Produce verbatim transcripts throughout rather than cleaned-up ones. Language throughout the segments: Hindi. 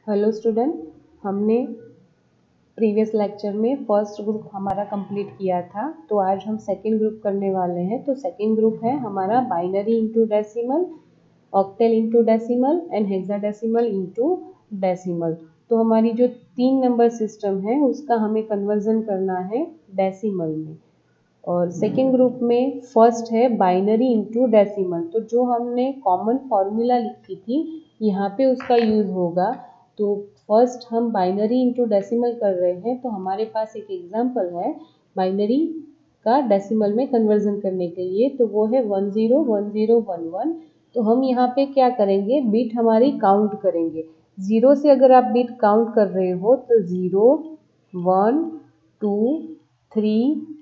हेलो स्टूडेंट, हमने प्रीवियस लेक्चर में फर्स्ट ग्रुप हमारा कंप्लीट किया था, तो आज हम सेकंड ग्रुप करने वाले हैं। तो सेकंड ग्रुप है हमारा binary into decimal, octal into decimal and hexadecimal into decimal. तो हमारी जो तीन नंबर सिस्टम है उसका हमें कन्वर्जन करना है डेसिमल में। और सेकेंड ग्रुप में फर्स्ट है बाइनरी इंटू डेसिमल। तो जो हमने कॉमन फॉर्मूला लिखी थी यहाँ पे उसका यूज़ होगा। तो फर्स्ट हम बाइनरी इंटू डेसिमल कर रहे हैं, तो हमारे पास एक एग्जांपल है बाइनरी का डेसिमल में कन्वर्जन करने के लिए। तो वो है one zero one zero one one. तो हम यहाँ पे क्या करेंगे, बीट हमारी काउंट करेंगे। ज़ीरो से अगर आप बीट काउंट कर रहे हो तो zero one two three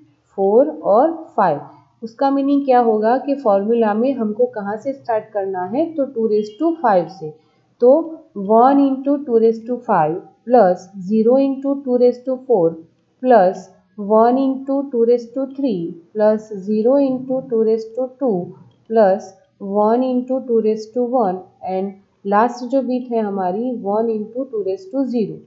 four और फाइव। उसका मीनिंग क्या होगा कि फॉर्मूला में हमको कहाँ से स्टार्ट करना है, तो टू रेज टू फाइव से। तो one into two raise to five plus zero into two raise to four plus one into two raise to three plus zero into two raise to two plus one into two raise to one and last जो बीट है हमारी one into two raise to zero.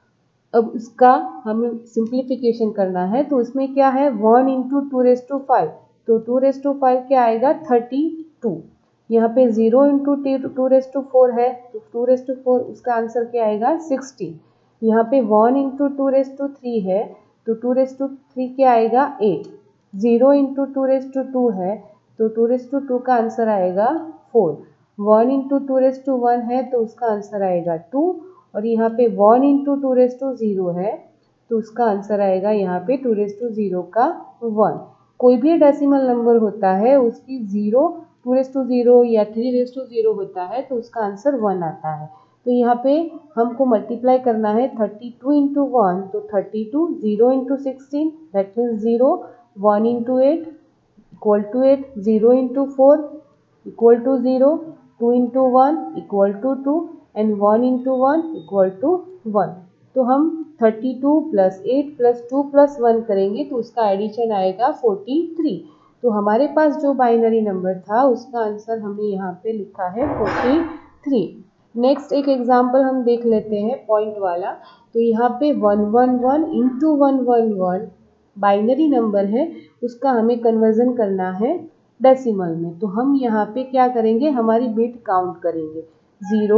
अब इसका हमें सिंप्लीफिकेशन करना है, तो उसमें क्या है one into two raise to five. तो टू रेज टू फाइव क्या आएगा थर्टी टू। यहाँ पे zero into two raise to four है, तो टू रेज टू फोर उसका आंसर क्या आएगा सिक्सटी। यहाँ पे one into two raise to three है, तो टू रेज टू थ्री क्या आएगा eight. Zero into two raise to two है, तो टू रेज टू टू का आंसर आएगा four. One into two raise to one है, तो उसका आंसर आएगा टू। और यहाँ पे one into two raise to zero है, तो उसका आंसर आएगा यहाँ पे टू रेज टू ज़ीरो का वन। कोई भी डेसिमल नंबर होता है उसकी zero two raise to zero या थ्री रेज टू ज़ीरो होता है, तो उसका आंसर वन आता है। तो यहाँ पे हमको मल्टीप्लाई करना है थर्टी टू इंटू वन, तो thirty two, zero into sixteen that means zero, one into eight equal to eight, zero into four equal to zero, two into one equal to two and one into one equal to one. तो हम thirty two plus eight plus two plus one करेंगे तो उसका एडिशन आएगा फोर्टी थ्री। तो हमारे पास जो बाइनरी नंबर था उसका आंसर हमने यहाँ पे लिखा है फोर्टी थ्री। नेक्स्ट एक एग्जांपल हम देख लेते हैं पॉइंट वाला। तो यहाँ पे one one one into one one one binary number है, उसका हमें कन्वर्जन करना है डेसिमल में। तो हम यहाँ पे क्या करेंगे, हमारी बिट काउंट करेंगे ज़ीरो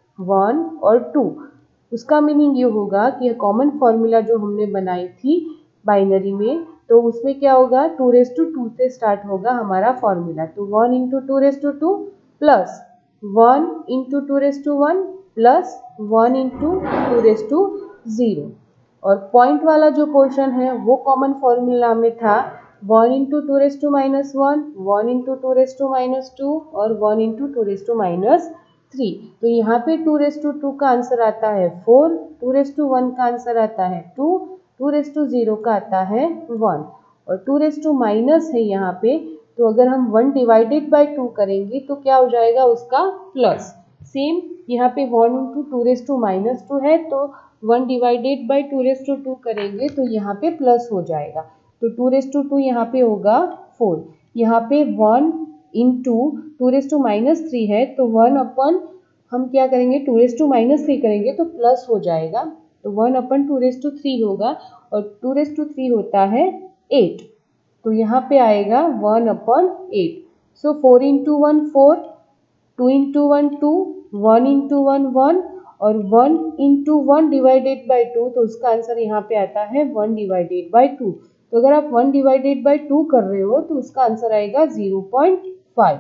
वन और टू। उसका मीनिंग ये होगा कि कॉमन फॉर्मूला जो हमने बनाई थी बाइनरी में, तो उसमें क्या होगा टू रेज टू टू से स्टार्ट होगा हमारा फॉर्मूला। तो one into two raise to two plus one into two raise to one plus one into two raise to zero. और पॉइंट वाला जो पोर्शन है वो कॉमन फॉर्मूला में था one into two raise to minus one, one into two raise to minus two और one into two raise to minus three. तो यहाँ पे टू रेज टू टू का आंसर आता है four, two raise to one का आंसर आता है two, two raise to zero का आता है वन और टू रेज टू माइनस है यहाँ पे। तो अगर हम वन डिवाइडेड बाई टू करेंगे तो क्या हो जाएगा उसका प्लस। सेम यहाँ पे one into two raise to minus two है, तो one divided by two raise to two करेंगे तो यहाँ पे प्लस हो जाएगा। तो टू रेज टू टू यहाँ पे होगा फोर। यहाँ पे one into two raise to minus three है, तो वन अपन हम क्या करेंगे two raise to minus three करेंगे तो प्लस हो जाएगा। तो one upon two raise to three होगा और टू रेज टू थ्री होता है एट, तो यहाँ पे आएगा one upon eight. So four into one four, two into one two, one into one one और one into one divided by two, तो उसका आंसर यहाँ पे आता है वन डिवाइडेड बाई टू। तो अगर आप वन डिवाइडेड बाई टू कर रहे हो तो उसका आंसर आएगा ज़ीरो पॉइंट फाइव।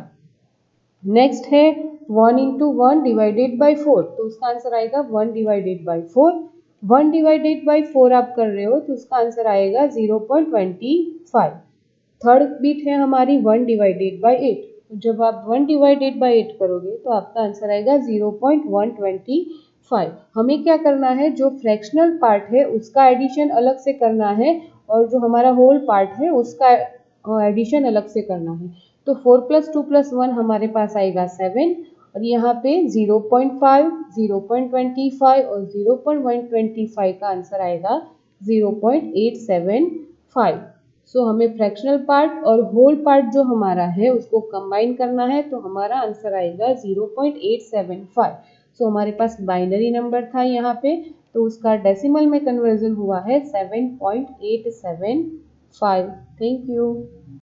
नेक्स्ट है one into one divided by four, तो उसका आंसर आएगा one divided by four. One divided by four आप कर रहे हो तो उसका आंसर आएगा zero point two five. Third bit है हमारी वन डिवाइडेड बाई एट। जब आप वन डिवाइडेड बाई एट करोगे तो आपका आंसर आएगा zero point one two five. हमें क्या करना है, जो फ्रैक्शनल पार्ट है उसका एडिशन अलग से करना है और जो हमारा होल पार्ट है उसका एडिशन अलग से करना है। तो four plus two plus one हमारे पास आएगा सेवन और यहाँ पे zero point five, zero point two five और zero point one two five का आंसर आएगा zero point eight seven five. So हमें फ्रैक्शनल पार्ट और होल पार्ट जो हमारा है उसको कंबाइन करना है, तो हमारा आंसर आएगा zero point eight seven five. So हमारे पास बाइनरी नंबर था यहाँ पे, तो उसका डेसिमल में कन्वर्जन हुआ है seven point eight seven five. Thank you.